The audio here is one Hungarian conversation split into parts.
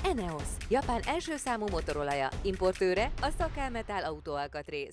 ENEOS, Japán első számú motorolaja, importőre a Szakámetál autóalkatrész.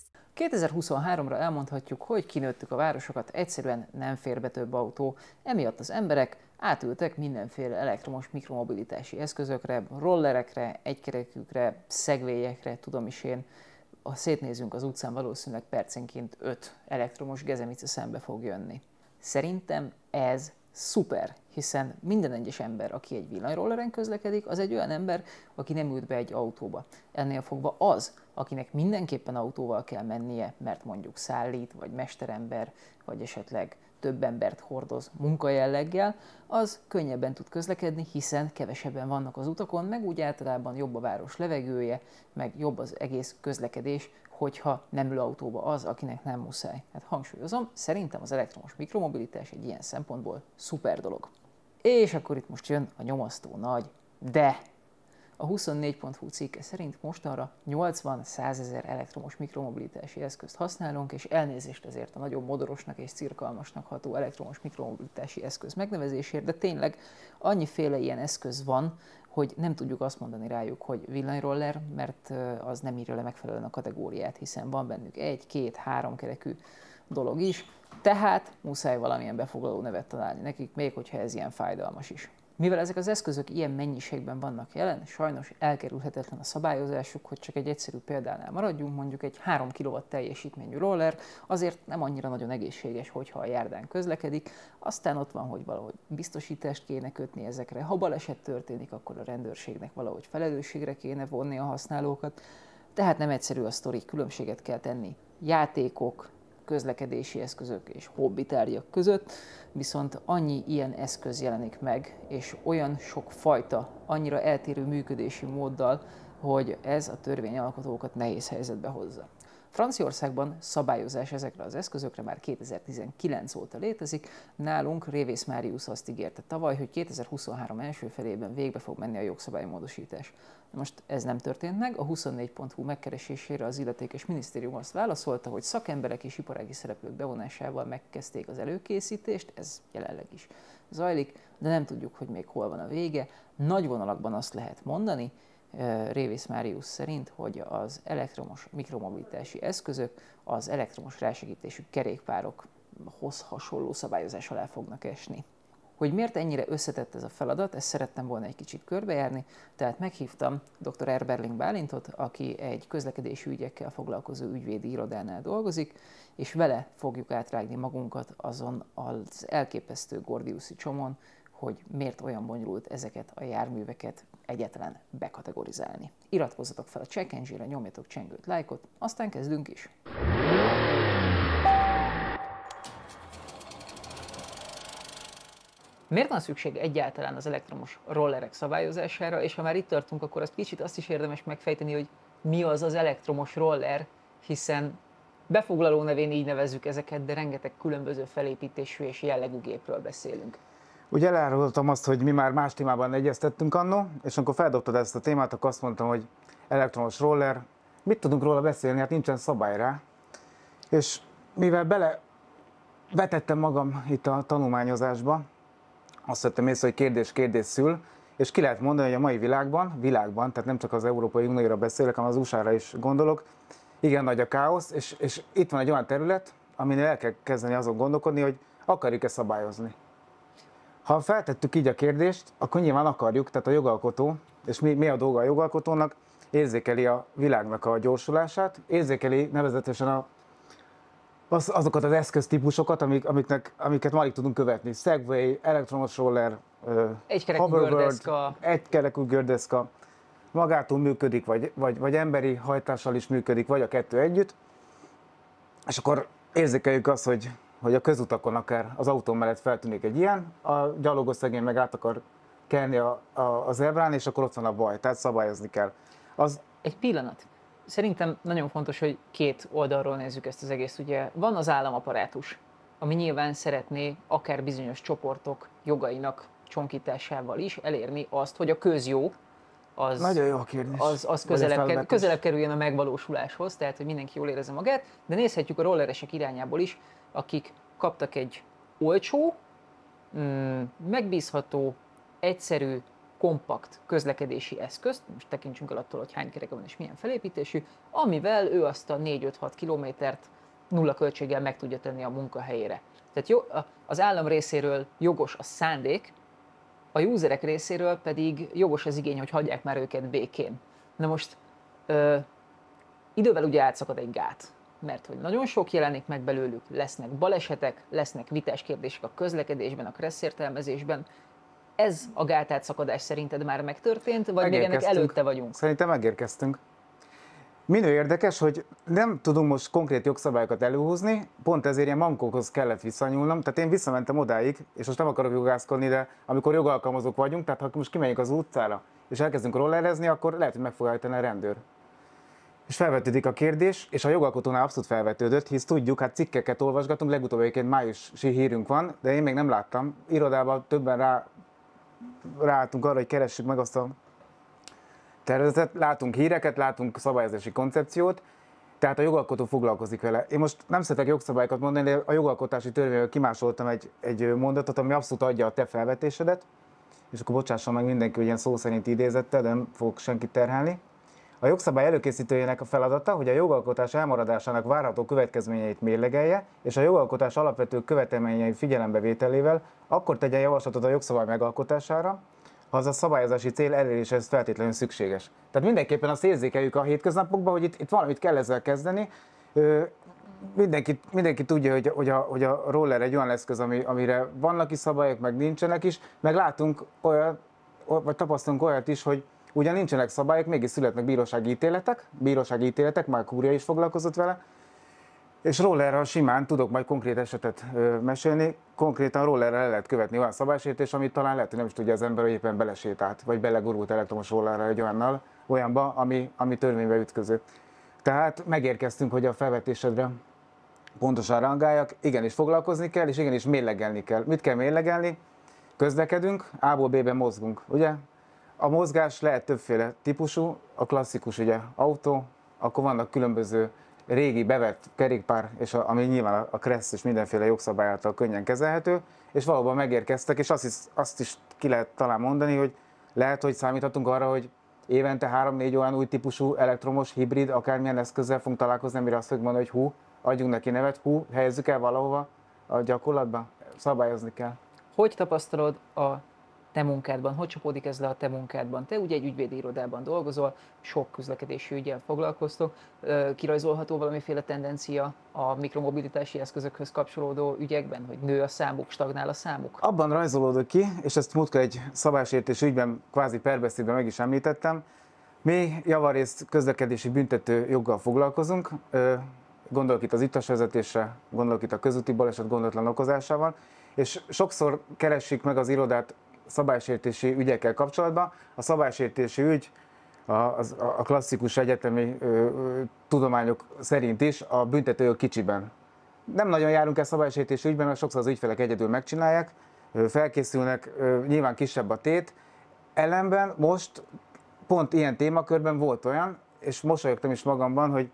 2023-ra elmondhatjuk, hogy kinőttük a városokat, egyszerűen nem fér be több autó, emiatt az emberek átültek mindenféle elektromos mikromobilitási eszközökre, rollerekre, egykerekűkre, szegvélyekre, tudom is én. Ha szétnézünk az utcán, valószínűleg percenként 5 elektromos gezemice szembe fog jönni. Szerintem ez szuper, hiszen minden egyes ember, aki egy villanyrolleren közlekedik, az egy olyan ember, aki nem ült be egy autóba. Ennél fogva az, akinek mindenképpen autóval kell mennie, mert mondjuk szállít, vagy mesterember, vagy esetleg több embert hordoz munkajelleggel, az könnyebben tud közlekedni, hiszen kevesebben vannak az utakon, meg úgy általában jobb a város levegője, meg jobb az egész közlekedés, hogyha nem ül autóba az, akinek nem muszáj. Hát hangsúlyozom, szerintem az elektromos mikromobilitás egy ilyen szempontból szuper dolog. És akkor itt most jön a nyomasztó nagy de. A 24.hu cikke szerint mostanra 80-100 ezer elektromos mikromobilitási eszközt használunk, és elnézést ezért a nagyon modorosnak és cirkalmasnak ható elektromos mikromobilitási eszköz megnevezésért, de tényleg annyiféle ilyen eszköz van, hogy nem tudjuk azt mondani rájuk, hogy villanyroller, mert az nem írja le megfelelően a kategóriát, hiszen van bennük 1, 2, 3 kerekű dolog is, tehát muszáj valamilyen befoglaló nevet találni nekik, még hogyha ez ilyen fájdalmas is. Mivel ezek az eszközök ilyen mennyiségben vannak jelen, sajnos elkerülhetetlen a szabályozásuk, hogy csak egy egyszerű példánál maradjunk, mondjuk egy 3 kW teljesítményű roller azért nem annyira nagyon egészséges, hogyha a járdán közlekedik, aztán ott van, hogy valahogy biztosítást kéne kötni ezekre, ha baleset történik, akkor a rendőrségnek valahogy felelősségre kéne vonni a használókat, tehát nem egyszerű a sztori, különbséget kell tenni játékok, közlekedési eszközök és hobbitárgyak között, viszont annyi ilyen eszköz jelenik meg, és olyan sok fajta, annyira eltérő működési móddal, hogy ez a törvényalkotókat nehéz helyzetbe hozza. Franciaországban szabályozás ezekre az eszközökre már 2019 óta létezik, nálunk Révész Máriusz azt ígérte tavaly, hogy 2023 első felében végbe fog menni a jogszabálymódosítás. Most ez nem történt meg, a 24.hu megkeresésére az illetékes minisztérium azt válaszolta, hogy szakemberek és iparági szereplők bevonásával megkezdték az előkészítést, ez jelenleg is zajlik, de nem tudjuk, hogy még hol van a vége. Nagy vonalakban azt lehet mondani, Révész Máriusz szerint, hogy az elektromos mikromobilitási eszközök az elektromos rásegítésű kerékpárokhoz hasonló szabályozás alá fognak esni. Hogy miért ennyire összetett ez a feladat, ezt szerettem volna egy kicsit körbejárni, tehát meghívtam dr. Erberling Bálintot, aki egy közlekedési ügyekkel foglalkozó ügyvédi irodánál dolgozik, és vele fogjuk átrágni magunkat azon az elképesztő gordiuszi csomon, hogy miért olyan bonyolult ezeket a járműveket egyetlen bekategorizálni. Iratkozzatok fel a Check Engine-re, nyomjatok csengőt, lájkot, aztán kezdünk is! Miért van szükség egyáltalán az elektromos rollerek szabályozására, és ha már itt tartunk, akkor azt is érdemes megfejteni, hogy mi az az elektromos roller, hiszen befoglaló nevén így nevezzük ezeket, de rengeteg különböző felépítésű és jellegű gépről beszélünk. Ugye elárultam azt, hogy mi már más témában egyeztettünk annó, és amikor feldobtad ezt a témát, akkor azt mondtam, hogy elektromos roller, mit tudunk róla beszélni, hát nincsen szabály rá. És mivel betettem magam itt a tanulmányozásba, azt vettem észre, hogy kérdés szül, és ki lehet mondani, hogy a mai világban, tehát nem csak az Európai Unióra beszélek, hanem az USA-ra is gondolok, igen nagy a káosz, és itt van egy olyan terület, aminél el kell kezdeni azon gondolkodni, hogy akarjuk-e szabályozni. Ha feltettük így a kérdést, akkor nyilván akarjuk, tehát a jogalkotó, és mi a dolga a jogalkotónak, érzékeli a világnak a gyorsulását, érzékeli nevezetesen azokat az eszköztípusokat, amiket már tudunk követni. Segway, elektromos roller, egykerekű gördeszka, magától működik, vagy emberi hajtással is működik, vagy a kettő együtt. És akkor érzékeljük azt, hogy a közutakon akár az autó mellett feltűnik egy ilyen, a gyalogos szegény meg át akar kelni a zebrán, és akkor ott van a baj, tehát szabályozni kell. Egy pillanat. Szerintem nagyon fontos, hogy két oldalról nézzük ezt az egész. Ugye van az államaparátus, ami nyilván szeretné akár bizonyos csoportok jogainak csonkításával is elérni azt, hogy a közjó az, nagyon jó kérdés. az közelebb kerüljön a megvalósuláshoz, tehát hogy mindenki jól érezze magát, de nézhetjük a rolleresek irányából is, akik kaptak egy olcsó, megbízható, egyszerű, kompakt közlekedési eszközt, most tekintsünk el attól, hogy hány kereke van és milyen felépítésű, amivel ő azt a 4-5-6 kilométert nulla költséggel meg tudja tenni a munkahelyére. Tehát az állam részéről jogos a szándék, a userek részéről pedig jogos az igény, hogy hagyják már őket békén. Na most idővel ugye átszakad egy gát, mert hogy nagyon sok jelenik meg belőlük, lesznek balesetek, lesznek vitás kérdések a közlekedésben, a kressz értelmezésben. Ez a gátátszakadás szerinted már megtörtént, vagy még ennek előtte vagyunk? Szerintem megérkeztünk. Minő érdekes, hogy nem tudunk most konkrét jogszabályokat előhúzni, pont ezért ilyen mankókhoz kellett visszanyúlnom. Tehát én visszamentem odáig, és most nem akarok jogászkodni, de amikor jogalkalmazók vagyunk, tehát ha most kimegyünk az utcára, és elkezdünk rollerezni, akkor lehet, hogy meg fog állítani a rendőr. És felvetődik a kérdés, és a jogalkotónál abszolút felvetődött, hisz tudjuk, hát cikkeket olvasgatunk, legutóbb egyébként májusi hírünk van, de én még nem láttam. Irodában többen ráálltunk arra, hogy keressük meg azt a tervezetet, látunk híreket, látunk szabályozási koncepciót, tehát a jogalkotó foglalkozik vele. Én most nem szeretek jogszabályokat mondani, de a jogalkotási törvényből kimásoltam egy mondatot, ami abszolút adja a te felvetésedet, és akkor bocsásson meg mindenki, hogy ilyen szó szerint idézettel, de nem fog senkit terhelni. A jogszabály előkészítőjének a feladata, hogy a jogalkotás elmaradásának várható következményeit mérlegelje, és a jogalkotás alapvető követelményei figyelembevételével akkor tegyen javaslatot a jogszabály megalkotására, ha az a szabályozási cél eléréséhez feltétlenül szükséges. Tehát mindenképpen azt érzékeljük a hétköznapokban, hogy itt valamit kell ezzel kezdeni. Mindenki tudja, hogy a roller egy olyan eszköz, amire vannak is szabályok, meg nincsenek is, meg látunk olyat, vagy tapasztalunk olyat is, hogy ugyan nincsenek szabályok, mégis születnek bírósági ítéletek, már a kúria is foglalkozott vele, és rollerrel simán tudok majd konkrét esetet mesélni. Konkrétan rollerrel el lehet követni olyan szabálysértést, amit talán lehet, hogy nem is tudja az ember, hogy éppen belesétált, vagy belegurult elektromos rollerrel egy olyanba, ami törvénybe ütköző. Tehát megérkeztünk, hogy a felvetésedre pontosan reagáljak, igenis foglalkozni kell, és igenis mérlegelni kell. Mit kell mérlegelni? Közlekedünk, A-ból B-be mozgunk, ugye? A mozgás lehet többféle típusú, a klasszikus ugye autó, akkor vannak különböző régi bevett kerékpár, és ami nyilván a kressz és mindenféle jogszabály által könnyen kezelhető, és valóban megérkeztek, és azt is ki lehet talán mondani, hogy lehet, hogy számíthatunk arra, hogy évente 3-4 olyan új típusú elektromos, hibrid, akármilyen eszközzel fogunk találkozni, amire azt fogjuk mondani, hogy adjunk neki nevet, helyezzük el valahova a gyakorlatba, szabályozni kell. Hogy tapasztalod a te munkádban, hogy csapódik ez le a te munkádban? Te ugye egy ügyvédi irodában dolgozol, sok közlekedési üggyel foglalkoztok, kirajzolható valamiféle tendencia a mikromobilitási eszközökhöz kapcsolódó ügyekben, hogy nő a számuk, stagnál a számuk? Abban rajzolódott ki, és ezt múltkor egy szabálysértés ügyben, kvázi perbeszédben meg is említettem, mi javarészt közlekedési büntető joggal foglalkozunk, gondolok itt az ittasvezetésre, gondolok itt a közúti baleset gondotlan okozásával, és sokszor keressük meg az irodát szabálysértési ügyekkel kapcsolatban. A szabálysértési ügy a klasszikus egyetemi tudományok szerint is a büntetőjog kicsiben. Nem nagyon járunk el szabálysértési ügyben, mert sokszor az ügyfelek egyedül megcsinálják, felkészülnek, nyilván kisebb a tét. Ellenben most pont ilyen témakörben volt olyan, és mosolyogtam is magamban, hogy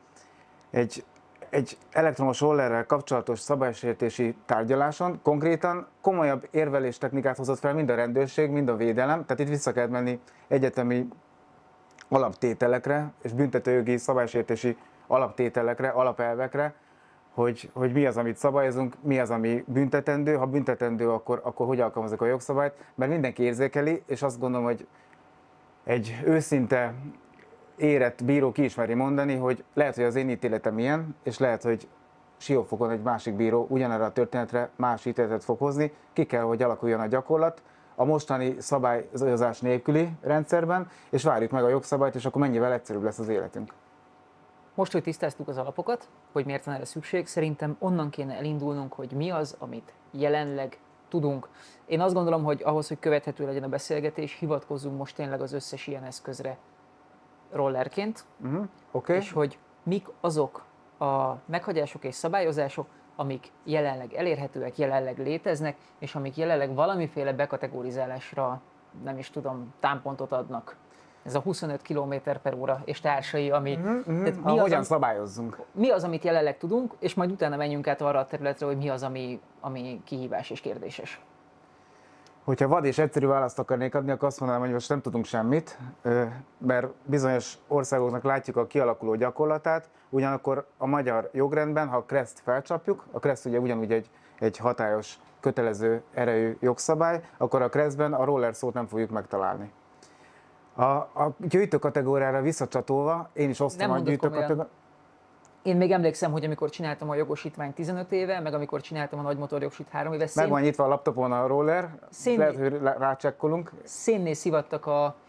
egy elektromos rollerrel kapcsolatos szabálysértési tárgyaláson konkrétan komolyabb érveléstechnikát hozott fel mind a rendőrség, mind a védelem, tehát itt vissza kellett menni egyetemi alaptételekre és büntetőjogi szabálysértési alaptételekre, alapelvekre, hogy mi az, amit szabályozunk, mi az, ami büntetendő, ha büntetendő, akkor hogy alkalmazok a jogszabályt, mert mindenki érzékeli, és azt gondolom, hogy egy őszinte érett bíró ki ismeri mondani, hogy lehet, hogy az én ítéletem ilyen, és lehet, hogy Siófokon egy másik bíró ugyanerre a történetre más ítéletet fog hozni, ki kell, hogy alakuljon a gyakorlat a mostani szabályozás nélküli rendszerben, és várjuk meg a jogszabályt, és akkor mennyivel egyszerűbb lesz az életünk. Most, hogy tisztáztuk az alapokat, hogy miért van erre szükség, szerintem onnan kéne elindulnunk, hogy mi az, amit jelenleg tudunk. Én azt gondolom, hogy ahhoz, hogy követhető legyen a beszélgetés, hivatkozzunk most tényleg az összes ilyen eszközre rollerként, Okay. És hogy mik azok a meghagyások és szabályozások, amik jelenleg elérhetőek, jelenleg léteznek, és amik jelenleg valamiféle bekategorizálásra, nem is tudom, támpontot adnak. Ez a 25 km/h és társai, ami... Hogyan szabályozzunk? Mi az, amit jelenleg tudunk, és majd utána menjünk át arra a területre, hogy mi az, ami kihívás és kérdéses. Hogyha vad és egyszerű választ akarnék adni, akkor azt mondanám, hogy most nem tudunk semmit, mert bizonyos országoknak látjuk a kialakuló gyakorlatát, ugyanakkor a magyar jogrendben, ha a KRESZ-t felcsapjuk, a KRESZ ugye ugyanúgy egy hatályos, kötelező erejű jogszabály, akkor a KRESZ-ben a roller szót nem fogjuk megtalálni. A gyűjtő kategóriára visszacsatolva, én is osztom a gyűjtő kategóriát. Én még emlékszem, hogy amikor csináltam a jogosítványt 15 éve, meg amikor csináltam a nagymotorjogsit 3 éve, meg van nyitva a laptopon a roller, lehet, hogy rácsekkolunk. Szénné szivattak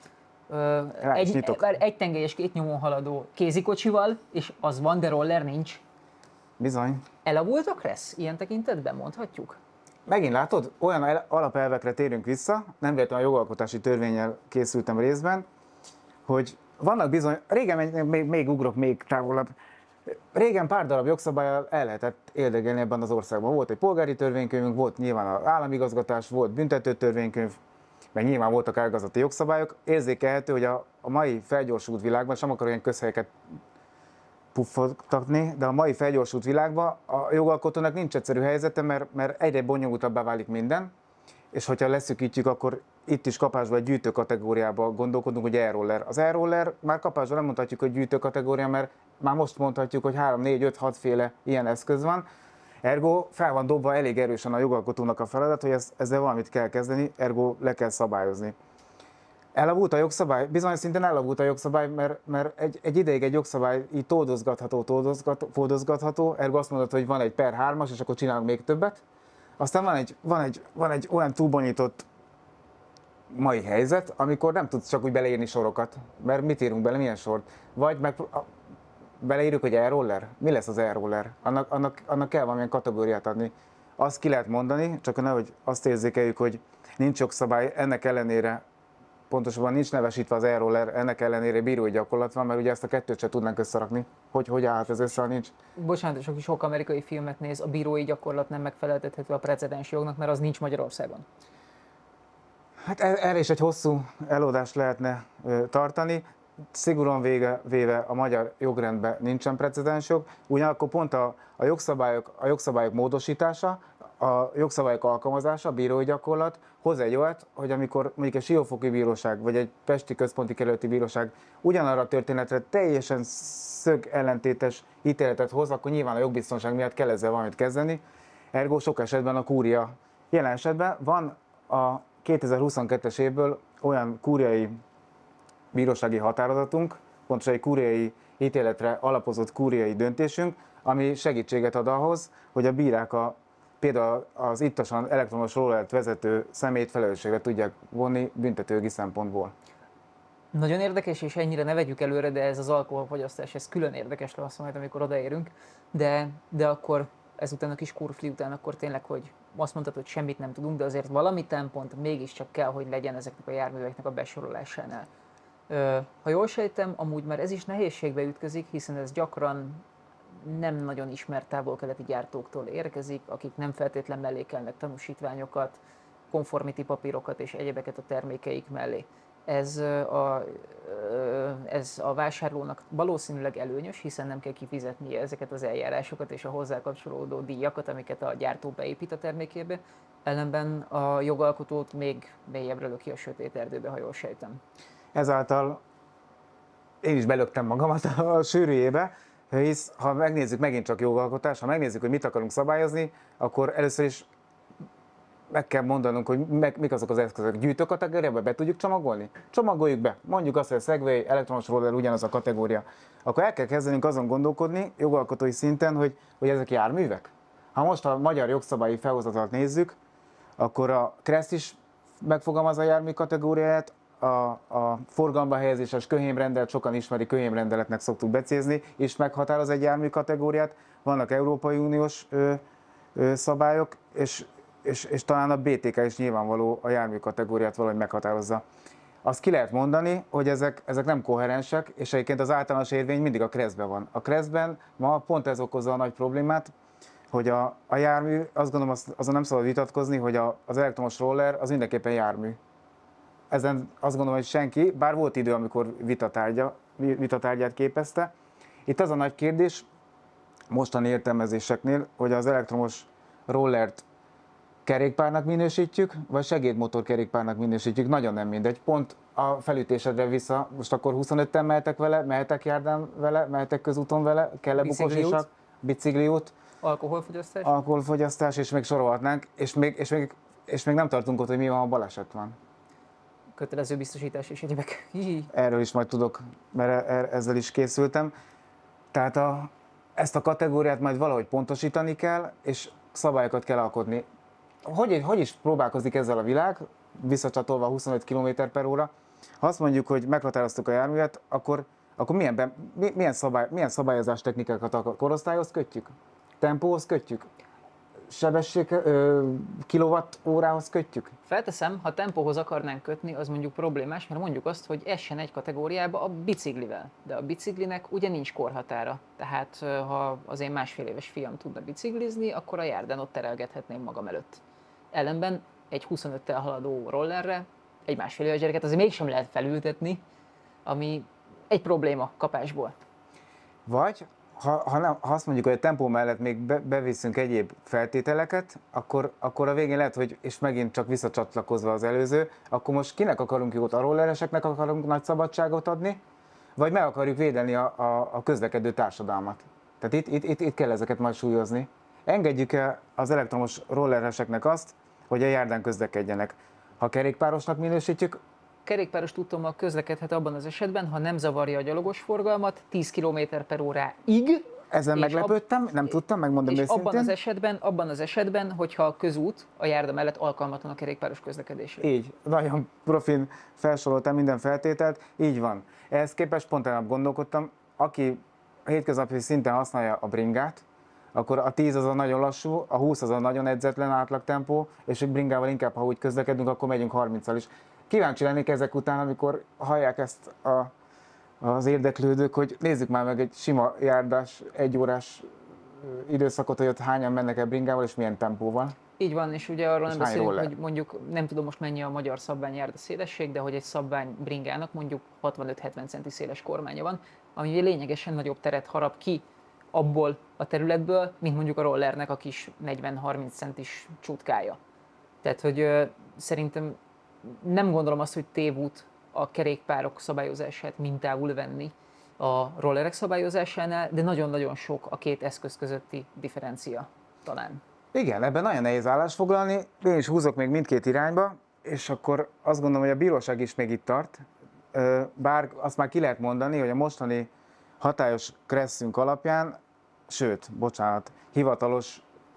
egy tengelyes két nyomon haladó kézikocsival, és az van, de roller nincs. Bizony. Elavult a KRESZ ilyen tekintetben, mondhatjuk? Megint látod, olyan alapelvekre térünk vissza, nem véletlenül a jogalkotási törvénnyel készültem részben, hogy vannak bizony, régen még ugrok még távolabb, régen pár darab jogszabállyal el lehetett érdekelni ebben az országban. Volt egy polgári törvénykönyvünk, volt nyilván az államigazgatás, volt büntető törvénykönyv, meg nyilván voltak ágazati jogszabályok. Érzékelhető, hogy a mai felgyorsult világban, sem akarok ilyen közhelyeket puffogtatni, de a mai felgyorsult világban a jogalkotónak nincs egyszerű helyzete, mert egyre bonyolultabbá válik minden, és hogyha leszűkítjük, akkor itt is kapásban egy gyűjtő kategóriában gondolkodunk, hogy e-roller. Az e-roller már kapásban nem mondhatjuk, hogy gyűjtő kategória, mert már most mondhatjuk, hogy 3, 4, 5, 6 féle ilyen eszköz van. Ergo fel van dobva elég erősen a jogalkotónak a feladat, hogy ezzel valamit kell kezdeni, ergo le kell szabályozni. Elavult a jogszabály? Bizony szinten elavult a jogszabály, mert egy ideig egy jogszabály így tódozgatható, ergo azt mondod, hogy van egy per 3-as, és akkor csinálunk még többet. Aztán van egy olyan túlbonyított mai helyzet, amikor nem tudsz csak úgy beleírni sorokat, mert mit írunk bele, milyen sort. Vagy beleírjuk, hogy e-roller? Mi lesz az e-roller? Annak kell valamilyen kategóriát adni. Azt ki lehet mondani, csak nehogy azt érzékeljük, hogy nincs jogszabály, ennek ellenére, pontosabban nincs nevesítve az e-roller, ennek ellenére bírói gyakorlat van, mert ugye ezt a kettőt sem tudnánk összerakni. Hogy állhat ez össze, ha nincs? Bocsánat, és aki sok amerikai filmet néz, a bírói gyakorlat nem megfeleltethető a precedens jognak, mert az nincs Magyarországon. Hát erre is egy hosszú előadást lehetne tartani. Szigorúan véve a magyar jogrendben nincsen precedensjog, ugyanakkor pont a jogszabályok módosítása, a jogszabályok alkalmazása, a bírói gyakorlat hoz egy olyat, hogy amikor mondjuk egy Siófoki bíróság vagy egy pesti központi kerületi bíróság ugyanarra a történetre teljesen szögellentétes ítéletet hoz, akkor nyilván a jogbiztonság miatt kell ezzel valamit kezdeni. Ergo sok esetben a kúria. Jelen esetben van a 2022-es évből olyan kúriai bírósági határozatunk, pontosan egy kúriai ítéletre alapozott kúriai döntésünk, ami segítséget ad ahhoz, hogy a bírák például az ittasan elektromos rollert vezető személyt felelősségre tudják vonni büntetőjogi szempontból. Nagyon érdekes, és ennyire ne vegyük előre, de ez az alkoholfogyasztás, ez külön érdekes lesz majd, amikor odaérünk, de akkor ezután a kis kurfli után akkor tényleg, hogy azt mondtad, hogy semmit nem tudunk, de azért valami tempont mégiscsak kell, hogy legyen ezeknek a járműveknek a besorolásánál. Ha jól sejtem, amúgy már ez is nehézségbe ütközik, hiszen ez gyakran nem nagyon ismert távol-keleti gyártóktól érkezik, akik nem feltétlen mellékelnek tanúsítványokat, conformity papírokat és egyebeket a termékeik mellé. Ez a vásárlónak valószínűleg előnyös, hiszen nem kell kifizetnie ezeket az eljárásokat és a hozzá kapcsolódó díjakat, amiket a gyártó beépít a termékébe, ellenben a jogalkotót még mélyebbre löki a sötét erdőbe, ha jól sejtem. Ezáltal én is belöktem magamat a sűrűjébe, hisz ha megnézzük megint csak jogalkotás, ha megnézzük, hogy mit akarunk szabályozni, akkor először is meg kell mondanunk, hogy mik azok az eszközök. Gyűjtő kategóriába be tudjuk csomagolni? Csomagoljuk be. Mondjuk azt, hogy a Segway, elektromos roller ugyanaz a kategória. Akkor el kell kezdenünk azon gondolkodni, jogalkotói szinten, hogy ezek járművek. Ha most a magyar jogszabályi felhozatalt nézzük, akkor a KRESZ is megfogalmazza a jármű kategóriáját, a forgalomba helyezéses köhémrendelet, sokan ismerik, köhémrendeletnek szoktuk becézni, és meghatároz egy jármű kategóriát. Vannak Európai Uniós szabályok, és talán a BTK is nyilvánvaló a jármű kategóriát valahogy meghatározza. Azt ki lehet mondani, hogy ezek nem koherensek, és egyébként az általános érvény mindig a KRESZ-ben van. A KRESZ-ben ma pont ez okozza a nagy problémát, hogy a jármű, azt gondolom, azon nem szabad vitatkozni, hogy az elektromos roller az mindenképpen jármű. Ezen azt gondolom, hogy senki, bár volt idő, amikor vitatárgyát képezte. Itt az a nagy kérdés, mostani értelmezéseknél, hogy az elektromos rollert kerékpárnak minősítjük, vagy segédmotor kerékpárnak minősítjük, nagyon nem mindegy. Pont a felütésedre vissza, most akkor 25-en mehetek vele, mehetek járdán vele, mehetek közúton vele, kell-e bukósisak, bicikliút, alkoholfogyasztás, és még sorolhatnánk, és még nem tartunk ott, hogy mi van, ha baleset van. Kötelező biztosítás és egyébek. Erről is majd tudok, mert ezzel is készültem. Tehát ezt a kategóriát majd valahogy pontosítani kell, és szabályokat kell alkotni. Hogy is próbálkozik ezzel a világ, visszacsatolva 25 km/h? Ha azt mondjuk, hogy meghatároztuk a járművet, akkor milyen szabályozás technikákat korosztályhoz kötjük? Tempóhoz kötjük? Sebesség, kilowatt-órához kötjük? Felteszem, ha tempóhoz akarnánk kötni, az mondjuk problémás, mert mondjuk azt, hogy essen egy kategóriába a biciklivel. De a biciklinek ugye nincs korhatára. Tehát ha az én másfél éves fiam tudna biciklizni, akkor a járdán ott terelgethetném magam előtt. Ellenben egy 25-tel haladó rollerre egy másfél éves gyereket azért mégsem lehet felültetni, ami egy probléma kapásból. Vagy ha azt mondjuk, hogy a tempó mellett még beviszünk egyéb feltételeket, akkor a végén lehet, hogy, és megint csak visszacsatlakozva az előző, akkor most kinek akarunk jót? A rollereseknek akarunk nagy szabadságot adni, vagy meg akarjuk védeni a közlekedő társadalmat? Tehát itt kell ezeket majd súlyozni. Engedjük el az elektromos rollereseknek azt, hogy a járdán közlekedjenek. Ha kerékpárosnak minősítjük, kerékpáros tudtommal közlekedhet abban az esetben, ha nem zavarja a gyalogos forgalmat 10 km/h-ig. Ezen meglepődtem, nem tudtam, megmondom őszintén. Abban az esetben, hogyha a közút a járda mellett alkalmatlan a kerékpáros közlekedésre. Így, nagyon profin felsoroltam minden feltételt, így van. Ehhez képest pont tegnap gondolkodtam, aki hétköznapi szinten használja a bringát, akkor a 10 az a nagyon lassú, a 20 az a nagyon edzetlen átlagtempó, és egy bringával inkább, ha úgy közlekedünk, akkor megyünk 30-al is. Kíváncsi lennék ezek után, amikor hallják ezt az érdeklődők, hogy nézzük már meg egy sima járdás, egyórás időszakot, hogy ott hányan mennek el bringával, és milyen tempóval. Így van, és ugye arról nem beszélünk, hogy mondjuk nem tudom most mennyi a magyar szabványjárda szélesség, de hogy egy szabvány bringának mondjuk 65-70 centi széles kormánya van, ami lényegesen nagyobb teret harap ki abból a területből, mint mondjuk a rollernek a kis 40-30 centis csutkája. Tehát, hogy szerintem nem gondolom azt, hogy tévút a kerékpárok szabályozását mintául venni a rollerek szabályozásánál, de nagyon-nagyon sok a két eszköz közötti differencia talán. Igen, ebben nagyon nehéz állást foglalni, én is húzok még mindkét irányba, és akkor azt gondolom, hogy a bíróság is még itt tart, bár azt már ki lehet mondani, hogy a mostani hatályos kresszünk alapján, sőt, bocsánat, hivatalos,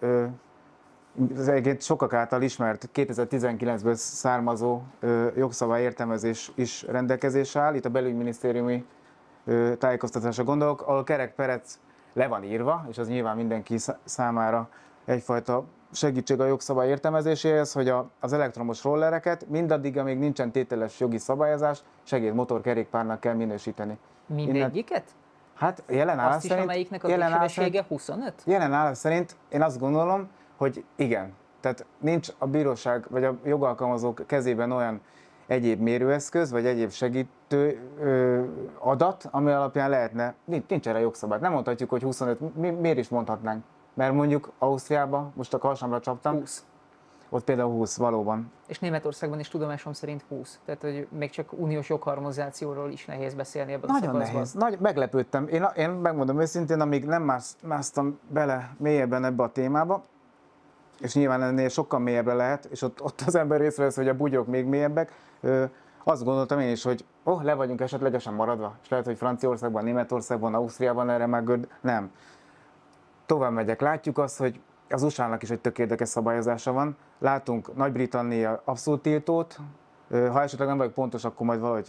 az egyébként sokak által ismert 2019-ből származó jogszabály értelmezés is rendelkezésre áll, itt a belügyminisztériumi tájékoztatásra gondolok, ahol kerekperec le van írva, és az nyilván mindenki számára egyfajta segítség a jogszabály értelmezéséhez, hogy az elektromos rollereket mindaddig, amíg nincsen tételes jogi szabályozás, segédmotor kerékpárnak kell minősíteni. Mindegyiket? Hát jelen állás szerint... amelyiknek a sebessége 25? Jelen állás szerint én azt gondolom, hogy igen. Tehát nincs a bíróság vagy a jogalkalmazók kezében olyan egyéb mérőeszköz, vagy egyéb segítő adat, ami alapján lehetne, nincs erre jogszabály. Nem mondhatjuk, hogy 25, miért is mondhatnánk? Mert mondjuk Ausztriában, most a kalsamra csaptam, 20. Ott például 20 valóban. És Németországban is tudomásom szerint 20. Tehát, hogy még csak uniós jogharmonizációról is nehéz beszélni ebben nagyon a szakaszban. Nehéz, meglepődtem. Én megmondom őszintén, amíg nem másztam bele mélyebben ebbe a témába, és nyilván ennél sokkal mélyebbre lehet, és ott az ember észrevesz, hogy a bugyok még mélyebbek, azt gondoltam én is, hogy le vagyunk esetlegesen maradva, és lehet, hogy Franciaországban, Németországban, Ausztriában erre már nem. Tovább megyek. Látjuk azt, hogy az USA-nak is egy tök érdekes szabályozása van. Látunk Nagy-Britannia abszolút tiltót, ha esetleg nem vagyok pontos, akkor majd valahogy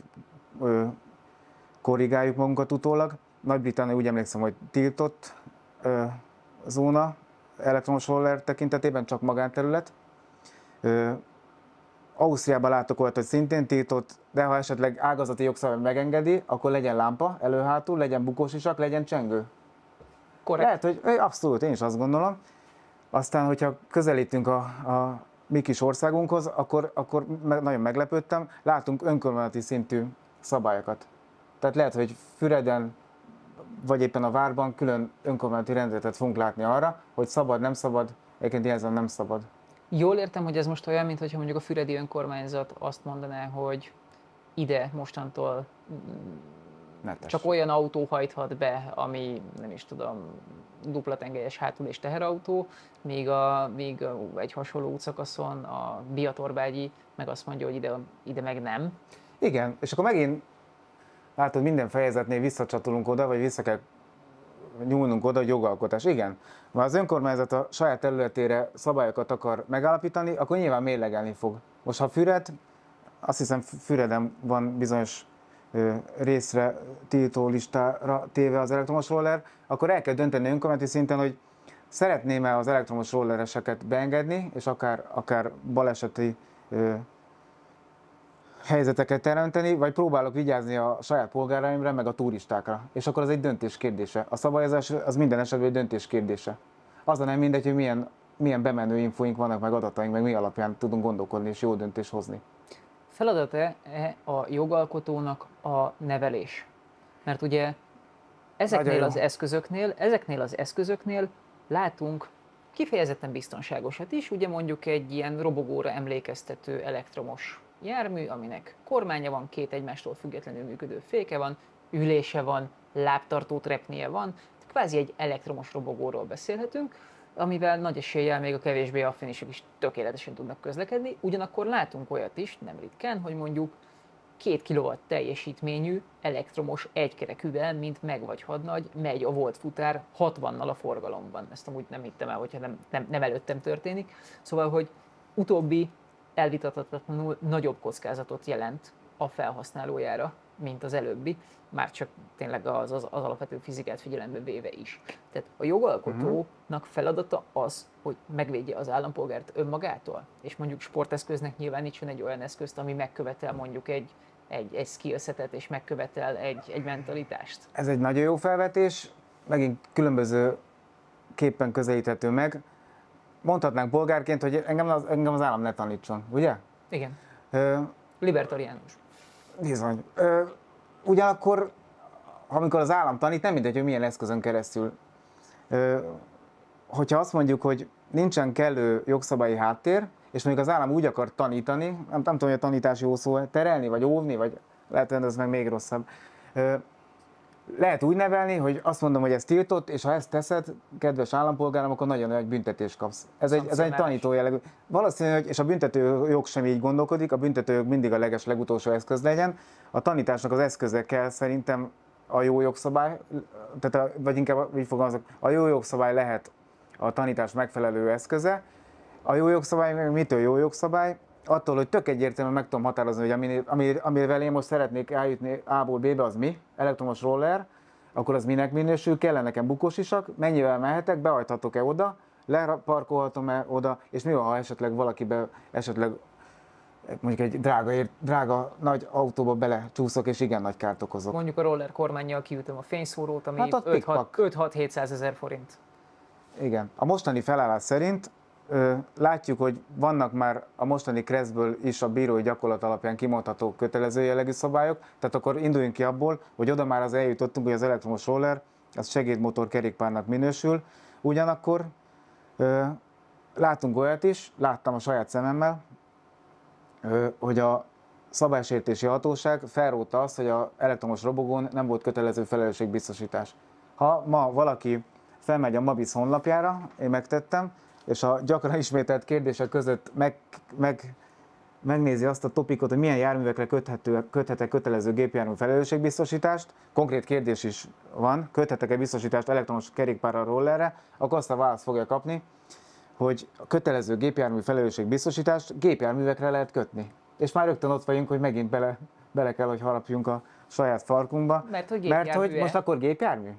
korrigáljuk magunkat utólag. Nagy-Britannia úgy emlékszem, hogy tiltott zóna elektromos roller tekintetében, csak magánterület. Ausztriában látok olyat, hogy szintén tiltott, de ha esetleg ágazati jogszabály megengedi, akkor legyen lámpa elő-hátul, legyen bukósisak, legyen csengő. Korrekt. Lehet, hogy abszolút, én is azt gondolom. Aztán, hogyha közelítünk a mi kis országunkhoz, akkor nagyon meglepődtem, látunk önkormányzati szintű szabályokat. Tehát lehet, hogy Füreden, vagy éppen a várban külön önkormányzati rendeletet fogunk látni arra, hogy szabad, nem szabad, egyébként ilyenzen nem szabad. Jól értem, hogy ez most olyan, mintha mondjuk a füredi önkormányzat azt mondaná, hogy ide mostantól csak olyan autó hajthat be, ami nem is tudom, dupla tengelyes hátul és teherautó, míg egy hasonló útszakaszon a Biatorbágyi meg azt mondja, hogy ide meg nem. Igen, és akkor megint látod, minden fejezetnél visszacsatolunk oda, vagy vissza kell nyúlnunk oda, hogy jogalkotás. Igen, ha az önkormányzat a saját területére szabályokat akar megállapítani, akkor nyilván mérlegelni fog. Most ha Füred, azt hiszem Füreden van bizonyos részre tiltó listára téve az elektromos roller, akkor el kell dönteni önkormányzati szinten, hogy szeretném-e az elektromos rollereseket beengedni, és akár baleseti helyzeteket teremteni, vagy próbálok vigyázni a saját polgáraimra, meg a turistákra. És akkor az egy döntés kérdése. A szabályozás az minden esetben egy döntés kérdése. Az nem mindegy, hogy milyen bemenő infóink vannak, meg adataink, meg mi alapján tudunk gondolkodni és jó döntést hozni. Feladat-e a jogalkotónak a nevelés? Mert ugye ezeknél az eszközöknél látunk kifejezetten biztonságosat is, ugye mondjuk egy ilyen robogóra emlékeztető elektromos jármű, aminek kormánya van, két egymástól függetlenül működő féke van, ülése van, lábtartó trepnie van, kvázi egy elektromos robogóról beszélhetünk, amivel nagy eséllyel még a kevésbé affinisek is tökéletesen tudnak közlekedni. Ugyanakkor látunk olyat is, nem ritkán, hogy mondjuk 2 kW teljesítményű elektromos egykerekűvel, mint meg vagy hadnagy, megy a volt futár 60-nal a forgalomban. Ezt amúgy nem hittem el, hogyha nem előttem történik. Szóval, hogy utóbbi elvitathatatlanul nagyobb kockázatot jelent a felhasználójára, mint az előbbi, már csak tényleg az alapvető fizikát figyelembe véve is. Tehát a jogalkotónak feladata az, hogy megvédje az állampolgárt önmagától, és mondjuk sporteszköznek nyilvánítson egy olyan eszközt, ami megkövetel mondjuk egy skillsetet, és megkövetel egy mentalitást. Ez egy nagyon jó felvetés, megint különböző képpen közelíthető meg. Mondhatnánk polgárként, hogy engem az állam ne tanítson, ugye? Igen. Libertariánus. Bizony. Ugyanakkor, amikor az állam tanít, nem mindegy, hogy milyen eszközön keresztül. Hogyha azt mondjuk, hogy nincsen kellő jogszabályi háttér, és mondjuk az állam úgy akar tanítani, nem tudom, hogy a tanítás jó szó, terelni, vagy óvni, vagy lehet, hogy ez meg még rosszabb. Lehet úgy nevelni, hogy azt mondom, hogy ez tiltott, és ha ezt teszed, kedves állampolgárom, akkor nagyon nagy büntetést kapsz. Ez egy tanító jellegű. Valószínű, hogy és a büntetőjog sem így gondolkodik, a büntetőjog mindig a legutolsó eszköz legyen. A tanításnak az eszköze kell szerintem a jó jogszabály, vagy inkább így fogalmazok, a jó jogszabály lehet a tanítás megfelelő eszköze. A jó jogszabály, mitől jó jogszabály? Attól, hogy tök egyértelműen meg tudom határozni, hogy amivel én most szeretnék eljutni A-ból B-be, az mi? Elektromos roller, akkor az minek minősül, kell nekem bukósisak, mennyivel mehetek, behajthatok-e oda, leparkolhatom-e oda, és mi van, ha esetleg valakibe, mondjuk egy drága nagy autóba belecsúszok, és igen nagy kárt okozok. Mondjuk a roller kormánnyal kiütöm a fényszórót, ami hát 5-6-700 ezer forint. Igen. A mostani felállás szerint látjuk, hogy vannak már a mostani KRESZ-ből is a bírói gyakorlat alapján kimondható kötelező jellegű szabályok, tehát akkor induljunk ki abból, hogy oda már az eljutottunk, hogy az elektromos roller az segédmotor kerékpárnak minősül. Ugyanakkor látunk olyat is, láttam a saját szememmel, hogy a szabálysértési hatóság felrótta azt, hogy az elektromos robogón nem volt kötelező felelősségbiztosítás. Ha ma valaki felmegy a Mabis honlapjára, én megtettem, és a gyakran ismételt kérdések között megnézi azt a topikot, hogy milyen járművekre köthetek kötelező gépjármű felelősségbiztosítást, konkrét kérdés is van, köthetek-e biztosítást elektromos kerékpárra, rollerre, akkor azt a választ fogja kapni, hogy a kötelező gépjármű felelősségbiztosítást gépjárművekre lehet kötni. És már rögtön ott vagyunk, hogy megint bele kell, hogy harapjunk a saját farkunkba. Mert hogy most akkor gépjármű?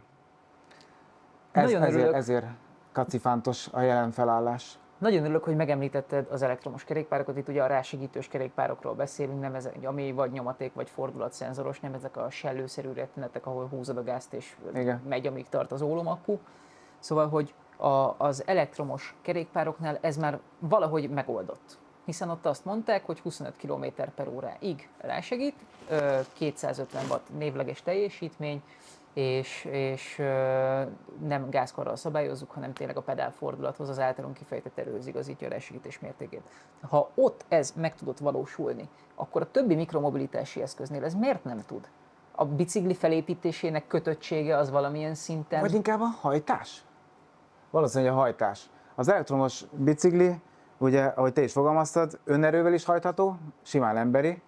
Ezért kacifántos a jelen felállás. Nagyon örülök, hogy megemlítetted az elektromos kerékpárokat, itt ugye a rásegítős kerékpárokról beszélünk, nem ezek, ami vagy nyomaték, vagy fordulatszenzoros, nem ezek a sellőszerű rettenetek, ahol húzod a gázt és igen, megy, amíg tart az ólomakku. Szóval, hogy az elektromos kerékpároknál ez már valahogy megoldott. Hiszen ott azt mondták, hogy 25 km/h rásegít, 250 watt névleges teljesítmény, és nem gázkarral szabályozzuk, hanem tényleg a pedálfordulathoz az általunk kifejtett erőhöz igazítja a lesegítés mértékét. Ha ott ez meg tudott valósulni, akkor a többi mikromobilitási eszköznél ez miért nem tud? A bicikli felépítésének kötöttsége az valamilyen szinten... Vagy inkább a hajtás? Valószínűleg a hajtás. Az elektromos bicikli, ugye, ahogy te is fogalmaztad, önerővel is hajtható, simán emberi,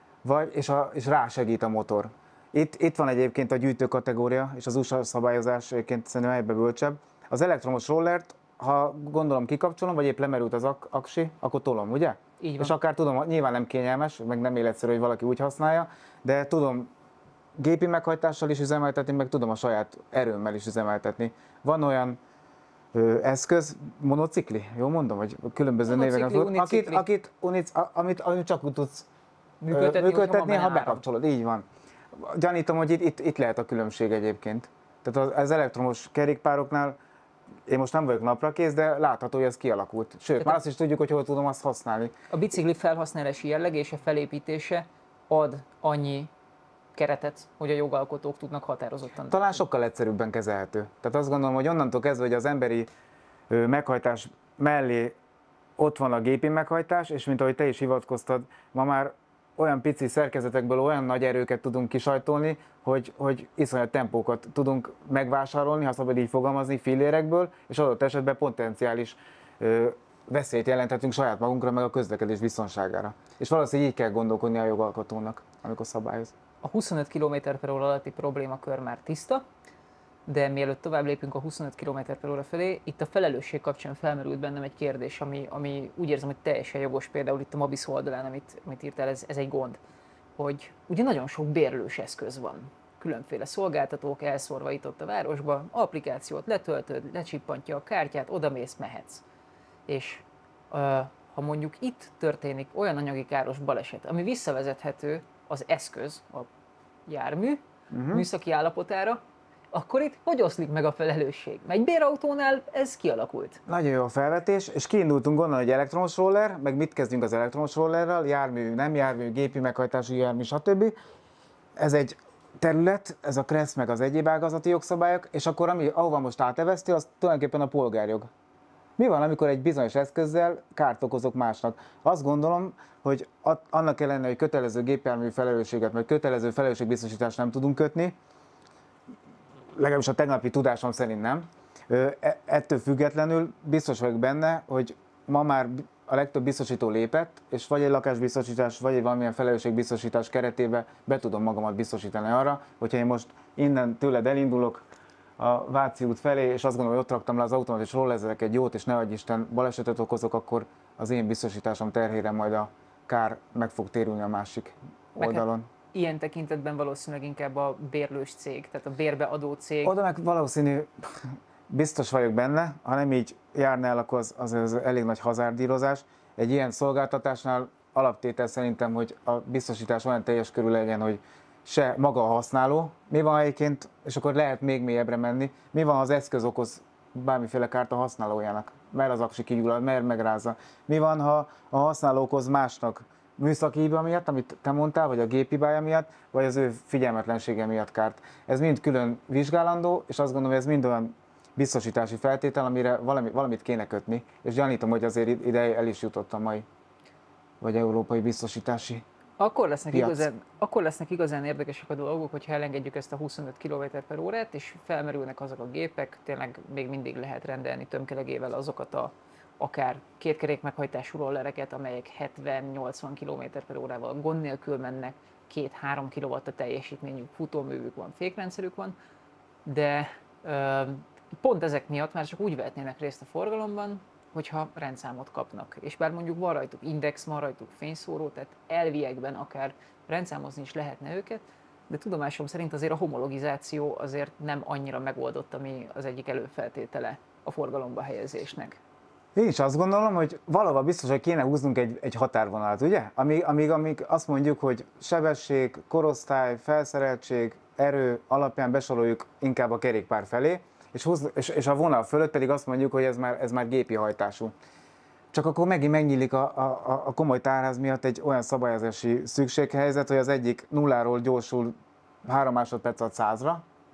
és rásegít a motor. Itt van egyébként a gyűjtő kategória, és az USA szabályozás egyébként szerintem egybe bölcsebb. Az elektromos rollert, ha gondolom kikapcsolom, vagy épp lemerült az aksi, akkor tolom, ugye? Így van. És akár tudom, nyilván nem kényelmes, meg nem életszerű, hogy valaki úgy használja, de tudom gépi meghajtással is üzemeltetni, meg tudom a saját erőmmel is üzemeltetni. Van olyan eszköz, monocikli, jól mondom, vagy különböző néveken, amit csak úgy tudsz működtetni, ha bekapcsolod. Így van. Gyanítom, hogy itt lehet a különbség egyébként. Tehát az elektromos kerékpároknál, én most nem vagyok naprakész, de látható, hogy ez kialakult. Sőt, már azt is tudjuk, hogy hol tudom azt használni. A bicikli felhasználási jelleg és a felépítése ad annyi keretet, hogy a jogalkotók tudnak határozottan. Talán sokkal egyszerűbben kezelhető. Tehát azt gondolom, hogy onnantól kezdve, hogy az emberi meghajtás mellé ott van a gépi meghajtás, és mint ahogy te is hivatkoztad, ma már olyan pici szerkezetekből olyan nagy erőket tudunk kisajtolni, hogy iszonyat tempókat tudunk megvásárolni, ha szabad így fogalmazni, fillérekből, és adott esetben potenciális veszélyt jelenthetünk saját magunkra, meg a közlekedés biztonságára. És valószínűleg így kell gondolkodni a jogalkotónak, amikor szabályoz. A 25 km/h alatti problémakör már tiszta, de mielőtt tovább lépünk a 25 km/h felé, itt a felelősség kapcsán felmerült bennem egy kérdés, ami úgy érzem, hogy teljesen jogos, például itt a Mabisz oldalán, amit írtál, ez egy gond, hogy ugye nagyon sok bérlős eszköz van. Különféle szolgáltatók elszórva itt ott a városba, applikációt letöltöd, lecsippantja a kártyát, odamész, mehetsz. És ha mondjuk itt történik olyan anyagi káros baleset, ami visszavezethető az eszköz, a jármű műszaki állapotára, akkor itt hogy oszlik meg a felelősség? Egy bérautónál ez kialakult. Nagyon jó a felvetés, és kiindultunk onnan, hogy elektromos roller, meg mit kezdünk az elektromos rollerrel, jármű, nem jármű, gépi meghajtású jármű, stb. Ez egy terület, ez a KRESZ meg az egyéb ágazati jogszabályok, és akkor ahova most áteveztél, az tulajdonképpen a polgárjog. Mi van, amikor egy bizonyos eszközzel kárt okozok másnak? Azt gondolom, hogy annak ellenére, hogy kötelező gépjármű felelősséget, vagy kötelező felelősségbiztosítást nem tudunk kötni, legalábbis a tegnapi tudásom szerint nem. Ettől függetlenül biztos vagyok benne, hogy ma már a legtöbb biztosító lépett, és vagy egy lakásbiztosítás, vagy egy valamilyen felelősségbiztosítás keretében be tudom magamat biztosítani arra, hogyha én most innen tőled elindulok a Váci út felé, és azt gondolom, hogy ott raktam le az autómat, és rollezek egy jót, és ne adj Isten, balesetet okozok, akkor az én biztosításom terhére majd a kár meg fog térülni a másik oldalon. Ilyen tekintetben valószínűleg inkább a bérlős cég, tehát a bérbeadó cég. Oda meg valószínű, biztos vagyok benne, ha nem így járna el, akkor az elég nagy hazárdírozás. Egy ilyen szolgáltatásnál alaptétel szerintem, hogy a biztosítás olyan teljes körül legyen, hogy se maga a használó, mi van egyébként, és akkor lehet még mélyebbre menni, mi van, ha az eszköz okoz bármiféle kárt a használójának, mert az aksi kigyullad, mert megrázza. Mi van, ha a használó okoz másnak műszaki hiba miatt, amit te mondtál, vagy a géphibája miatt, vagy az ő figyelmetlensége miatt kárt. Ez mind külön vizsgálandó, és azt gondolom, hogy ez mind olyan biztosítási feltétel, amire valamit kéne kötni, és gyanítom, hogy azért ide el is jutott a mai, vagy európai biztosítási Akkor lesznek igazán érdekesek a dolgok, hogyha elengedjük ezt a 25 km/h-t, és felmerülnek azok a gépek, tényleg még mindig lehet rendelni tömkelegével azokat a akár kétkerék meghajtású rollereket, amelyek 70-80 km/h-val gond nélkül mennek, 2-3 kW a teljesítményük, futóművük van, fékrendszerük van, de pont ezek miatt már csak úgy vehetnének részt a forgalomban, hogyha rendszámot kapnak. És bár mondjuk van rajtuk index, van rajtuk fényszóró, tehát elviekben akár rendszámozni is lehetne őket, de tudomásom szerint azért a homologizáció azért nem annyira megoldott, ami az egyik előfeltétele a forgalomba helyezésnek. Én is azt gondolom, hogy valahol biztos, hogy kéne húznunk egy határvonalat, ugye? Amíg azt mondjuk, hogy sebesség, korosztály, felszereltség, erő alapján besoroljuk inkább a kerékpár felé, és a vonal fölött pedig azt mondjuk, hogy ez már gépi hajtású. Csak akkor megint megnyílik a komoly tárház miatt egy olyan szabályozási szükséghelyzet, hogy az egyik nulláról gyorsul 3 másodperc alatt 100-ra,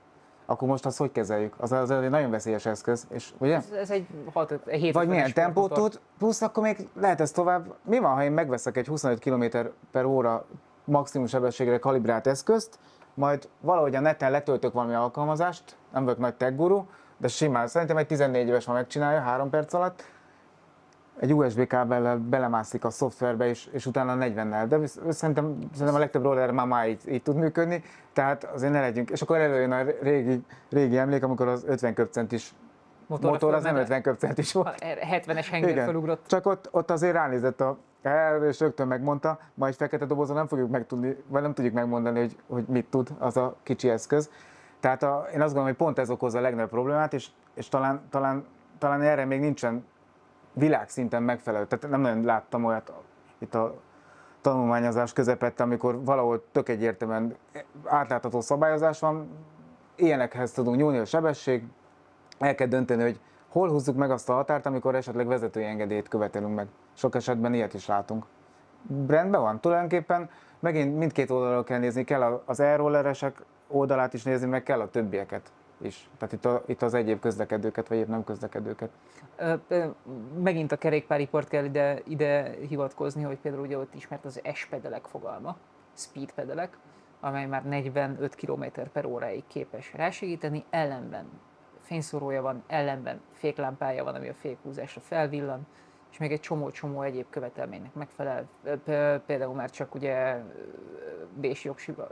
akkor most azt hogy kezeljük? Az egy nagyon veszélyes eszköz, és ugye? Ez egy 7 Vagy milyen tempót tud, plusz akkor még lehet ez tovább. Mi van, ha én megveszek egy 25 km/h maximum sebességre kalibrált eszközt, majd valahogy a neten letöltök valami alkalmazást, nem vagyok nagy tech guru, de simán, szerintem egy 14 éves már megcsinálja 3 perc alatt, egy USB kábellel belemászik a szoftverbe, és utána 40-nel. De szerintem a legtöbb roller már így tud működni, tehát azért ne legyünk. És akkor előjön a régi emlék, amikor az 50 köbcentis motor az nem 50 köbcentis volt. 70-es henger felugrott. Csak ott azért ránézett erre, és rögtön megmondta, majd fekete dobozon nem fogjuk megtudni, vagy nem tudjuk megmondani, hogy mit tud az a kicsi eszköz. Tehát én azt gondolom, hogy pont ez okozza a legnagyobb problémát, és talán erre még nincsen világszinten megfelelő. Tehát nem nagyon láttam olyat itt a tanulmányozás közepette, amikor valahol tök egyértelműen átlátható szabályozás van, ilyenekhez tudunk nyúlni, a sebesség, el kell dönteni, hogy hol húzzuk meg azt a határt, amikor esetleg vezetői engedélyt követelünk meg. Sok esetben ilyet is látunk. Rendben van, tulajdonképpen megint mindkét oldalról kell nézni, kell az e-rolleresek oldalát is nézni, meg kell a többieket is. Tehát itt az egyéb közlekedőket, vagy épp nem közlekedőket. Megint a kerékpáripart kell ide hivatkozni, hogy például ugye ott ismert az S-pedelek fogalma, speed pedelek, amely már 45 km/h-ig képes rásegíteni, ellenben fényszórója van, ellenben féklámpája van, ami a fékhúzásra felvillan, és még egy csomó egyéb követelménynek megfelel. Például már csak ugye B-s jogsival,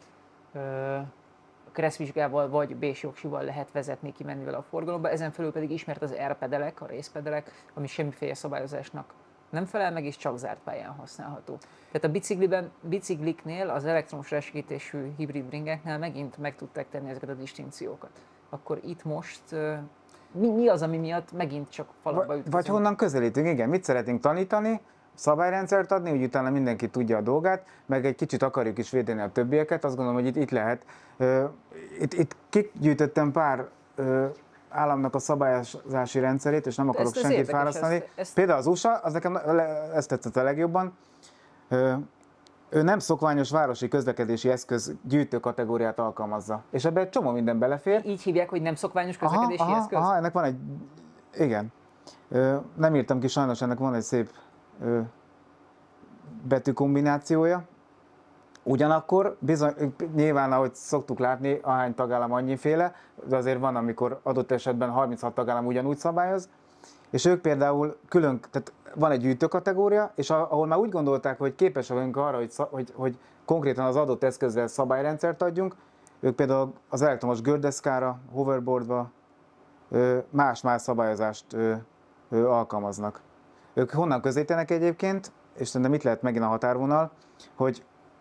keresztvizsgával vagy B-s jogsival lehet vezetni, kimenni vele a forgalomba. Ezen felül pedig ismert az R-pedelek, a race-pedelek, ami semmiféle szabályozásnak nem felel meg, és csak zárt pályán használható. Tehát a bicikliknél, az elektromos rásegítésű hibrid ringeknél megint meg tudták tenni ezeket a distinkciókat. Akkor itt most mi az, ami miatt megint csak falakba ütközünk? Vagy honnan közelítünk, igen, mit szeretnénk tanítani, szabályrendszert adni, úgy utána mindenki tudja a dolgát, meg egy kicsit akarjuk is védeni a többieket, azt gondolom, hogy itt lehet. Itt kigyűjtöttem pár államnak a szabályozási rendszerét, és nem akarok senkit választani. Például az USA, az nekem ezt tetszett a legjobban. Ő nem szokványos városi közlekedési eszköz gyűjtő kategóriát alkalmazza. És ebbe egy csomó minden belefér. Így hívják, hogy nem szokványos közlekedési eszköz? Aha, ennek van egy... Igen. Nem írtam ki, sajnos ennek van egy szép betűkombinációja. Ugyanakkor bizony, nyilván, ahogy szoktuk látni, ahány tagállam annyiféle, de azért van, amikor adott esetben 36 tagállam ugyanúgy szabályoz, és ők például külön, tehát van egy gyűjtőkategória, és ahol már úgy gondolták, hogy képesek vagyunk arra, hogy konkrétan az adott eszközre szabályrendszert adjunk, ők például az elektromos gördeszkára, hoverboardba más szabályozást alkalmaznak. Ők honnan közétenek egyébként, és szerintem itt lehet megint a határvonal, hogy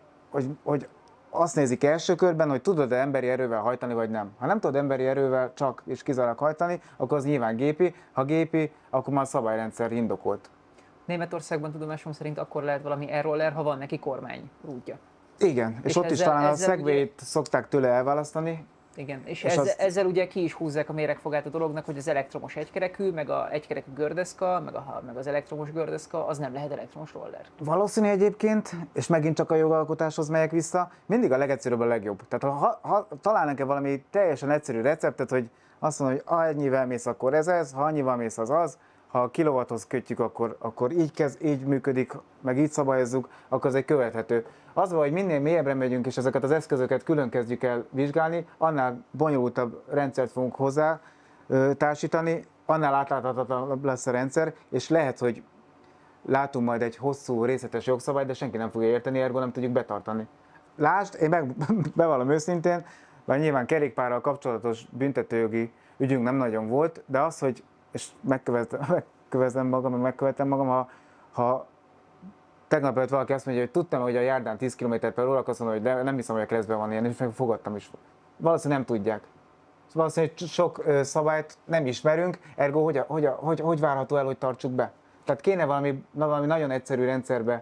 azt nézik első körben, hogy tudod-e emberi erővel hajtani, vagy nem. Ha nem tudod emberi erővel csak és kizárólag hajtani, akkor az nyilván gépi. Ha gépi, akkor már a szabályrendszer indokolt. Németországban tudomásom szerint akkor lehet valami e-roller, ha van neki kormányrútja. Igen, és ott is talán a Segway-t szokták tőle elválasztani. Igen, és ezzel ugye ki is húzzák a méregfogát a dolognak, hogy az elektromos egykerekű, meg a egykerekű gördeszka, meg az elektromos gördeszka, az nem lehet elektromos roller. Valószínű egyébként, és megint csak a jogalkotáshoz megyek vissza, mindig a legegyszerűbb a legjobb. Tehát ha találnak-e valami teljesen egyszerű receptet, hogy azt mondod, hogy ennyivel mész, akkor ez, ha annyival mész, az, ha a kilowatthoz kötjük, akkor így működik, meg így szabályozzuk, akkor az egy követhető. Az van, hogy minél mélyebbre megyünk, és ezeket az eszközöket külön kezdjük el vizsgálni, annál bonyolultabb rendszert fogunk hozzá társítani, annál átláthatóbb lesz a rendszer, és lehet, hogy látunk majd egy hosszú, részletes jogszabályt, de senki nem fogja érteni, ergo nem tudjuk betartani. Lásd, én bevallom őszintén, mert nyilván kerékpárral kapcsolatos büntetőjogi ügyünk nem nagyon volt, de az, hogy, és megkövetem magam, ha tegnap előtt valaki azt mondja, hogy tudtam, hogy a járdán 10 km/h, akkor azt mondom, hogy de nem hiszem, hogy a keresztben van ilyen, és meg fogadtam is. Valószínűleg nem tudják. Valószínűleg sok szabályt nem ismerünk, ergo hogy várható el, hogy tartsuk be? Tehát kéne valami nagyon egyszerű rendszerbe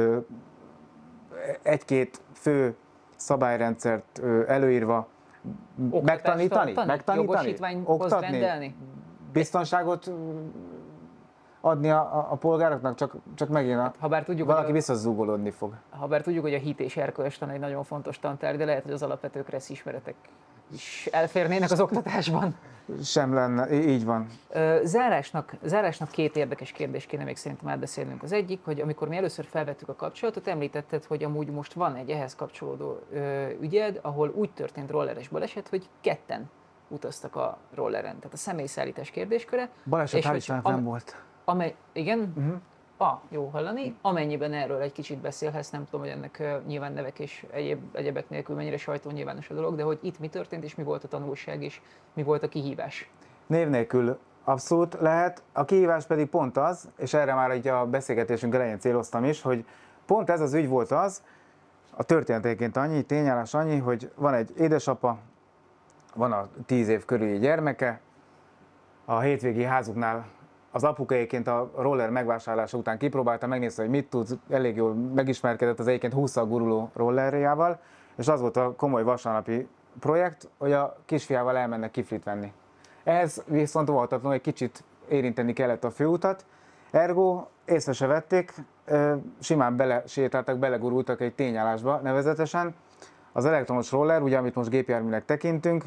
egy-két fő szabályrendszert előírva megtanítani, oktatni, biztonságot adni a polgároknak, csak megint valaki visszazúgolódni fog. Habár tudjuk, hogy a hit és erkölcstan egy nagyon fontos tantárgy, de lehet, hogy az alapvető kressz ismeretek is elférnének az oktatásban. Sem lenne, így van. Zárásnak két érdekes kérdést kéne még szerintem átbeszélnünk. Az egyik, hogy amikor mi először felvettük a kapcsolatot, említetted, hogy amúgy most van egy ehhez kapcsolódó ügyed, ahol úgy történt rolleres baleset, hogy ketten utaztak a rolleren. Tehát a személyszállítás kérdésköre. Baleset hál' Istennek nem volt. Igen? Jó hallani. Amennyiben erről egy kicsit beszélhetsz, nem tudom, hogy ennek nyilván nevek és egyebek nélkül mennyire sajtónyilvános a dolog, de hogy itt mi történt, és mi volt a tanulság, és mi volt a kihívás? Név nélkül abszolút lehet. A kihívás pedig pont az, és erre már így a beszélgetésünk elején céloztam is, hogy pont ez az ügy volt az, a történet egyébként annyi, tényállás annyi, hogy van egy édesapa, van a 10 év körüli gyermeke, a hétvégi házuknál az apuka egyébként a roller megvásárlása után kipróbálta, megnézte, hogy mit tud, elég jól megismerkedett az egyébként 20-szal guruló rollerjával, és az volt a komoly vasárnapi projekt, hogy a kisfiával elmennek kiflit venni. Ehhez viszont óhatatlanul egy kicsit érinteni kellett a főutat, ergo észre se vették, simán belesétáltak, belegurultak egy tényállásba, nevezetesen az elektromos roller, ugye amit most gépjárműnek tekintünk,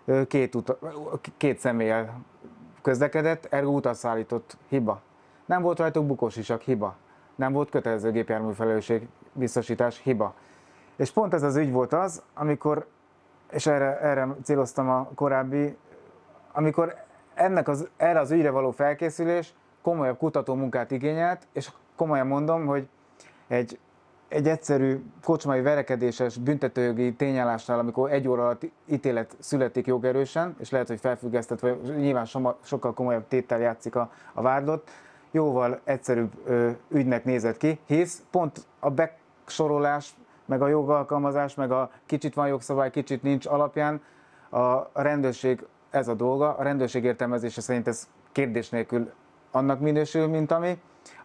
két személlyel közlekedett, ergo utasszállított, hiba. Nem volt rajtuk bukósisak, hiba. Nem volt kötelező gépjármű felelősség biztosítás, hiba. És pont ez az ügy volt az, amikor, és erre céloztam a korábbi, amikor erre az ügyre való felkészülés komolyabb kutató munkát igényelt, és komolyan mondom, hogy egy egyszerű kocsmai verekedéses büntetőjogi tényállásnál, amikor 1 óra alatt ítélet születik jogerősen, és lehet, hogy felfüggesztett, vagy nyilván sokkal komolyabb téttel játszik a vádlott, jóval egyszerűbb ügynek nézett ki, hisz pont a besorolás, meg a jogalkalmazás, meg a kicsit van jogszabály, kicsit nincs alapján a rendőrség, ez a dolga, a rendőrség értelmezése szerint ez kérdés nélkül annak minősül, mint ami.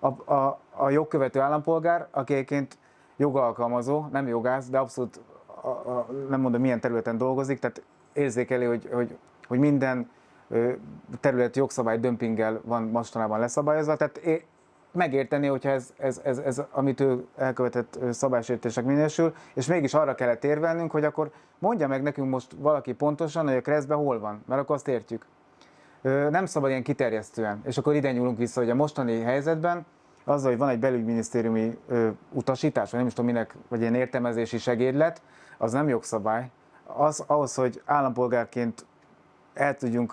A jogkövető állampolgár, aki egyébként jogalkalmazó, nem jogász, de abszolút nem mondom milyen területen dolgozik, tehát érzékeli, hogy minden területi jogszabály dömpinggel van mostanában leszabályozva, tehát megérteni, hogyha ez amit ő elkövetett szabálysértésnek minősül, és mégis arra kellett érvelnünk, hogy akkor mondja meg nekünk most valaki pontosan, hogy a keresztben hol van, mert akkor azt értjük. Nem szabad ilyen kiterjesztően, és akkor ide nyúlunk vissza, hogy a mostani helyzetben azzal, hogy van egy belügyminisztériumi utasítás, vagy nem is tudom minek, vagy ilyen értelmezési segédlet, az nem jogszabály. Ahhoz, hogy állampolgárként el tudjunk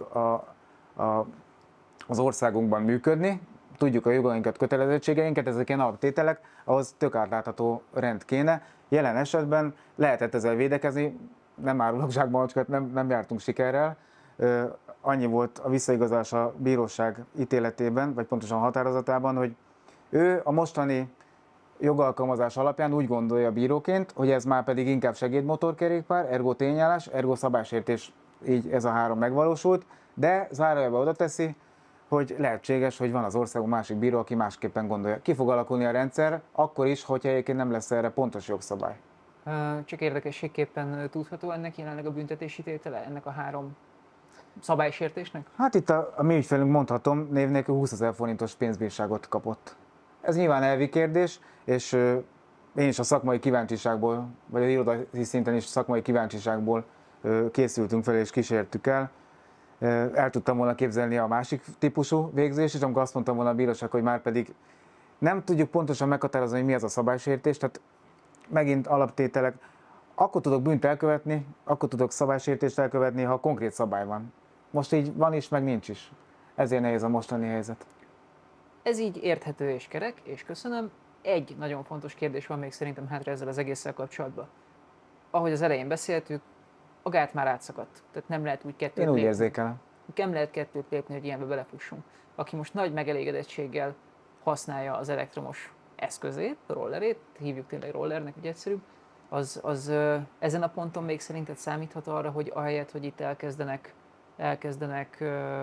az országunkban működni, tudjuk a jogainkat, kötelezettségeinket, ezek ilyen alaptételek, ahhoz tök átlátható rend kéne. Jelen esetben lehetett ezzel védekezni, nem árulok zsákmacskát, nem jártunk sikerrel. Annyi volt a visszaigazolás a bíróság ítéletében, vagy pontosan határozatában, hogy ő a mostani jogalkalmazás alapján úgy gondolja bíróként, hogy ez már pedig inkább segédmotorkerékpár, ergo tényállás, ergo szabálysértés, így ez a 3 megvalósult, de zárójelbe oda teszi, hogy lehetséges, hogy van az országban másik bíró, aki másképpen gondolja. Ki fog alakulni a rendszer, akkor is, hogyha egyébként nem lesz erre pontos jogszabály. Csak érdekességképpen tudható ennek jelenleg a büntetési tétele, ennek a 3 szabálysértésnek? Hát itt a mi ügyfelünk, mondhatom, név nélkül 20 000 forintos pénzbírságot kapott. Ez nyilván elvi kérdés, és én is a szakmai kíváncsiságból, vagy az irodai szinten is szakmai kíváncsiságból készültünk fel és kísértük el. El tudtam volna képzelni a másik típusú végzést, és amikor azt mondtam volna a bíróság, hogy már pedig nem tudjuk pontosan meghatározni, hogy mi az a szabálysértés, tehát megint alaptételek, akkor tudok bűnt elkövetni, akkor tudok szabálysértést elkövetni, ha konkrét szabály van. Most így van is, meg nincs is. Ezért nehéz a mostani helyzet. Ez így érthető és kerek, és köszönöm. Egy nagyon fontos kérdés van még szerintem hátra ezzel az egésszel kapcsolatban. Ahogy az elején beszéltük, a gát már átszakadt. Tehát nem lehet úgy kettőt lépni. Én úgy lépni. érzékelem. Nem lehet kettőt lépni, hogy ilyenbe belefussunk. Aki most nagy megelégedettséggel használja az elektromos eszközét, a rollerét, hívjuk tényleg rollernek, hogy egyszerűbb, az ezen a ponton még szerinted számíthat arra, hogy ahelyett, hogy itt elkezdenek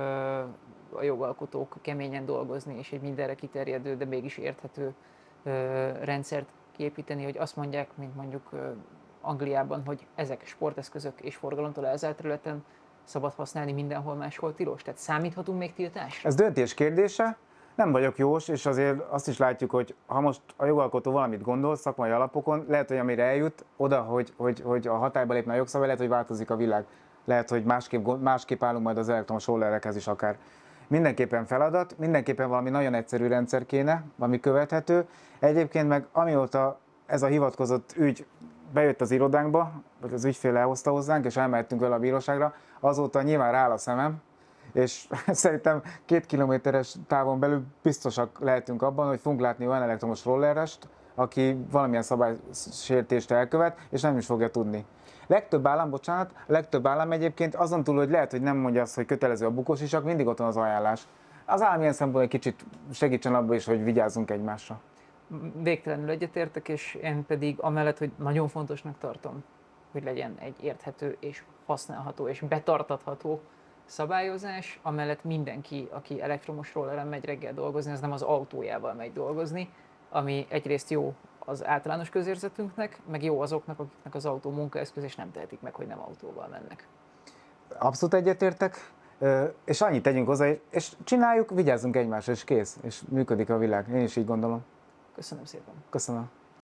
a jogalkotók keményen dolgozni, és egy mindenre kiterjedő, de mégis érthető rendszert kiépíteni, hogy azt mondják, mint mondjuk Angliában, hogy ezek sporteszközök és forgalomtól elzárt területen szabad használni, mindenhol máshol tilos. Tehát számíthatunk még tiltásra? Ez döntés kérdése. Nem vagyok jós, és azért azt is látjuk, hogy ha most a jogalkotó valamit gondol szakmai alapokon, lehet, hogy amire eljut, oda, hogy a hatályba lépne a jogszabály, lehet, hogy változik a világ. lehet, hogy másképp állunk majd az elektromos rollerekhez is akár. Mindenképpen feladat, mindenképpen valami nagyon egyszerű rendszer kéne, ami követhető. Egyébként meg amióta ez a hivatkozott ügy bejött az irodánkba, vagy az ügyfél elhozta hozzánk, és elmehettünk vele a bíróságra, azóta nyilván rááll a szemem, és szerintem 2 kilométeres távon belül biztosak lehetünk abban, hogy fogunk látni olyan elektromos rollerest, aki valamilyen szabálysértést elkövet, és nem is fogja tudni. Legtöbb állam egyébként azon túl, hogy lehet, hogy nem mondja azt, hogy kötelező a bukósisak, mindig ott van az ajánlás. Az állam ilyen szempontból egy kicsit segítsen abban is, hogy vigyázzunk egymásra. Végtelenül egyetértek, és én pedig amellett, hogy nagyon fontosnak tartom, hogy legyen egy érthető és használható és betartatható szabályozás, amellett mindenki, aki elektromos rolleren megy reggel dolgozni, az nem az autójával megy dolgozni, ami egyrészt jó az általános közérzetünknek, meg jó azoknak, akiknek az autó munkaeszköz, és nem tehetik meg, hogy nem autóval mennek. Abszolút egyetértek, és annyit tegyünk hozzá, és csináljuk, vigyázzunk egymásra, és kész, és működik a világ. Én is így gondolom. Köszönöm szépen. Köszönöm.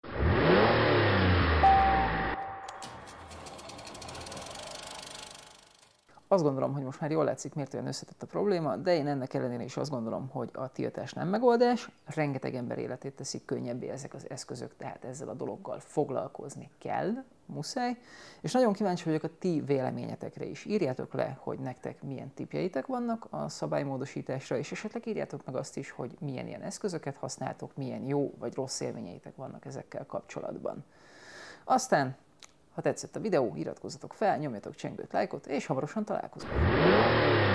Azt gondolom, hogy most már jól látszik, miért olyan összetett a probléma, de én ennek ellenére is azt gondolom, hogy a tiltás nem megoldás, rengeteg ember életét teszik könnyebbé ezek az eszközök, tehát ezzel a dologgal foglalkozni kell, muszáj, és nagyon kíváncsi vagyok a ti véleményetekre is. Írjátok le, hogy nektek milyen tippjeitek vannak a szabálymódosításra, és esetleg írjátok meg azt is, hogy milyen ilyen eszközöket használtok, milyen jó vagy rossz élményeitek vannak ezekkel kapcsolatban. Aztán, ha tetszett a videó, iratkozzatok fel, nyomjatok csengőt, lájkot, és hamarosan találkozunk.